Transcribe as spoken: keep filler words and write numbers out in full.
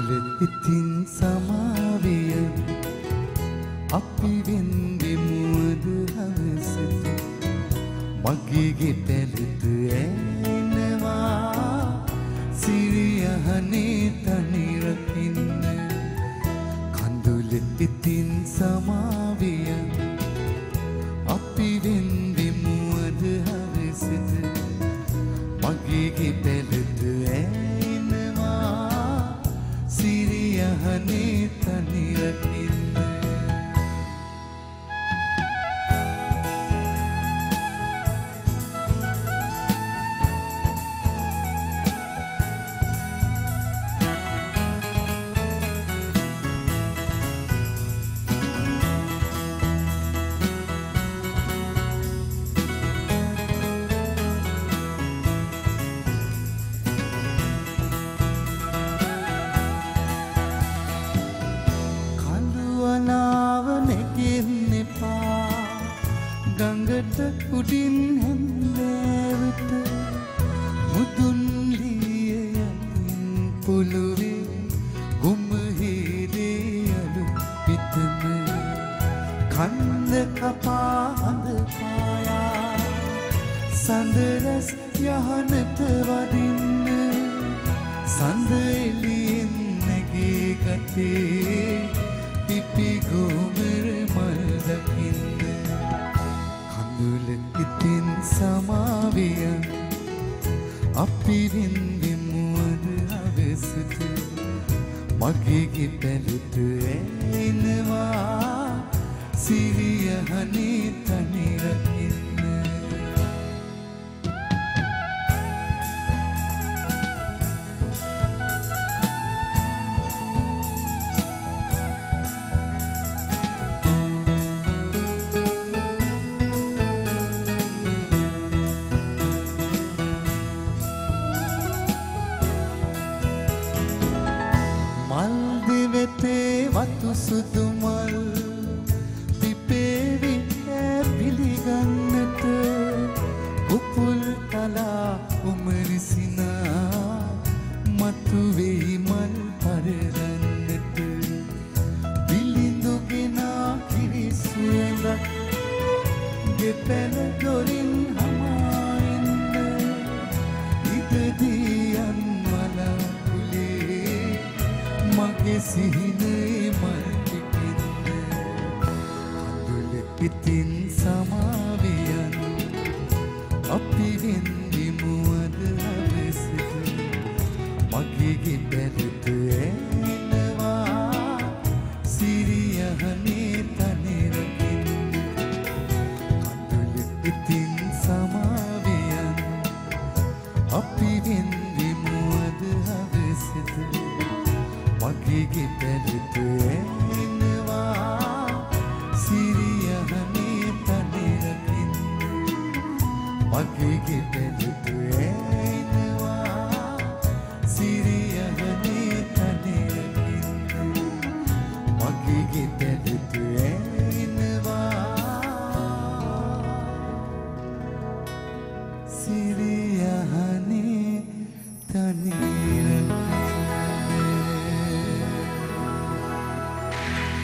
කඳුල ඉතින් සමාවිය අපි වෙන්දෙමුද හවසට මගේ ගෙතලුත ඇනවා සිරියහනේ තනි රකින්න කඳුල ඉතින් සමාවිය අපි වෙන්දෙමුද හවසට මගේ ගෙතලුත ඇනවා සිරියහනේ තනි රකින්න උඩින් හැන්දෑවට මුදුන් ලිය යතින් පොළොවේ ගොම්හේදේ අලු පිටම කන්ද කපා හඳ පායා සඳරස් යහනට වදින්න සඳ එළියෙන් නැගේ ගතේ පිපි ගොමර මල් දකින්න කඳුල ඉතින් සමාවිය අපි වෙන්දෙමුද හවසට මගේ ගෙතලුත ඇනවා සිරියහනේ තනි රකින්න වතු සුදු මල් පිපේවි පිළිගන්නට උපුල් කලා උමරිසිනා මතු වෙයි මල් පරදන්නට විලිඳුගෙනා කිරිසුවඳක් ගෙපැල දොරින් හමාෙන්න ඉදදියන් වලකුලේ මගේ සිහිනේ ඉතින් සමාවියන් අපි වෙන්දෙමුද හවසට මගේ ගෙතලුත ඇනවා සිරියහනේ තනි රකින්න කඳුල ඉතින් සමාවියන් අපි වෙන්දෙමුද හවසට මගේ ගෙතලුත ඇනවා සිරියහනේ තනි රකින්න මගේ ගෙතලුත ඇනවා සිරියහනේ තනි රකින්න මගේ ගෙතලුත